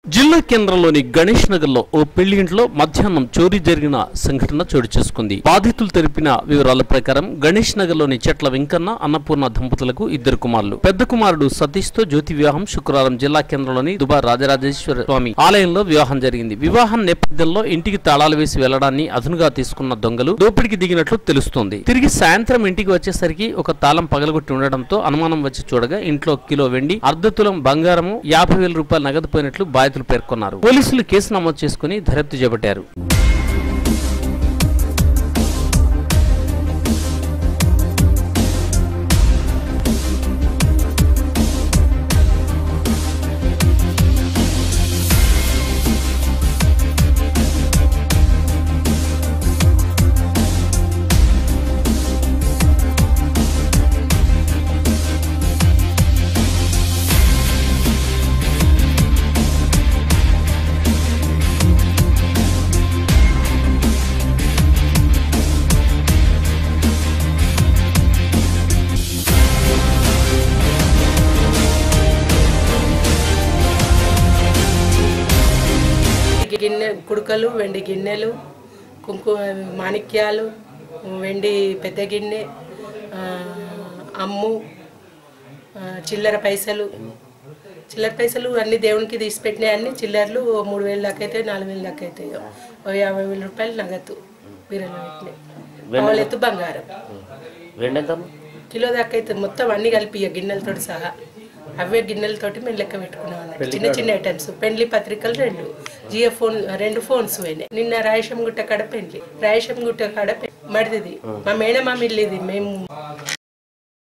జిల్లా కేంద్రంలోని గణేష్ నగర్ లో ఓ పెళ్లి ఇంట్లో మధ్యాహ్నం చోరీ జరిగిన సంఘటన చోటు చేసుకుంది. బాధితులు తెలిపిన వివరాల ప్రకారం గణేష్ నగర్ లోని చెట్ల వెంకన్న అన్నపూర్ణ దంపతులకు ఇద్దరు కుమారులు. పెద్ద కుమారుడు సతీష్ తో జ్యోతి వివాహం శుక్రవారం జిల్లా కేంద్రంలోని దుబా రాజరాజేశ్వర స్వామి ఆలయంలో వివాహం జరిగింది. వివాహం నేపథ్యంలో ఇంటికి తాళాలు వేసి వెళ్లడాన్ని అదునుగా తీసుకున్న దొంగలు దోపిడికి దిగినట్లు తెలుస్తోంది. తిరిగి సాయంత్రం ఇంటికి వచ్చేసరికి ఒక తాళం పగలగొట్టి ఉండడంతో అనుమానం వచ్చి చూడగా ఇంట్లో కిలో వెండి, అర్ధ తులం బంగారము, 50,000 రూపాయలు నగదు పోయినట్లు బాధితులు పేర్కొన్నారు. పోలీసులు కేసు నమోదు చేసుకుని దర్యాప్తు చేపట్టారు. గిన్నె కుడుకలు, వెండి గిన్నెలు, కుంకుమ మాణిక్యాలు, వెండి పెద్ద గిన్నె, అమ్ము, చిల్లర పైసలు అన్ని దేవునికి తీసిపెట్టినాయి. అన్ని చిల్లర్లు 3,000 దాకా అయితే 4,000 దాకా అవుతాయి. 50,000 రూపాయలు నగదు బీరలో పెట్టినాయి. వాళ్ళెత్తు బంగారం కిలో దాకా అవుతుంది. మొత్తం అన్ని కలిపి గిన్నెలతో సహా అవే గిన్నెలతోటి మేము లెక్క పెట్టుకున్నాం అన్నట్టు. చిన్న చిన్న ఐటమ్స్, పెండ్లి పత్రికలు 2, జియో ఫోన్ 2 ఫోన్స్ పోయినాయి. నిన్న రాయశంగుట్ట కాడ పెండ్లి, రాయశంగుట్ట కాడ మడిది మా మేనమామ ఇల్లు ఇది. మేము